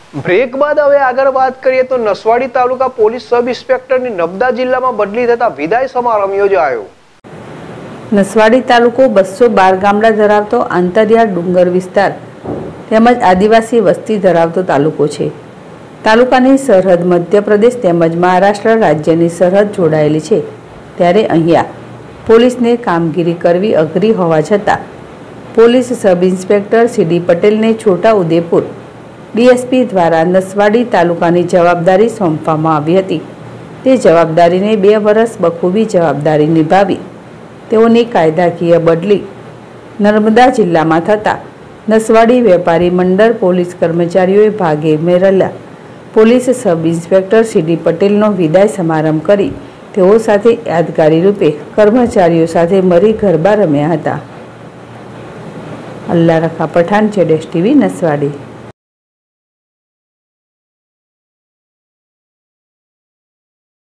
Break બાદ હવે આગળ વાત કરીએ તો નસવાડી તાલુકા પોલીસ સબ ઇન્સ્પેક્ટરની નર્મદા જિલ્લામાં બદલી થતા વિદાય સમારંભ યોજાયો। નસવાડી તાલુકો 212 ગામડા ધરાવતો આંતરિયાળ ડુંગર વિસ્તાર તેમજ આદિવાસી વસ્તી ધરાવતો તાલુકો છે। તાલુકાની સરહદ મધ્યપ્રદેશ તેમજ મહારાષ્ટ્ર રાજ્યની સરહદ જોડાયેલી છે, ત્યારે અહીંયા પોલીસને કામગીરી કરવી અઘરી હોવા છતાં પોલીસ સબ ઇન્સ્પેક્ટર સીડી પટેલને છોટા ઉદેપુર ડીએસપી દ્વારા નસવાડી તાલુકાની જવાબદારી સોંપવામાં આવી હતી। તે જવાબદારીને 2 વર્ષ બખૂબી જવાબદારી નિભાવી તેઓની કાયદાકીય બદલી નર્મદા જિલ્લામાં થતાં નસવાડી વેપારી મંડળ પોલીસ કર્મચારીઓએ ભાગે મેળવેલા પોલીસ સબ ઇન્સ્પેક્ટર સીડી પટેલનો વિદાય સમારંભ કરી તેઓ સાથે યાદગારી રૂપે કર્મચારીઓ સાથે મરી ગરબા રમ્યા હતા। અલ્લાહ રખા પઠાણ, ZSTV નસવાડી।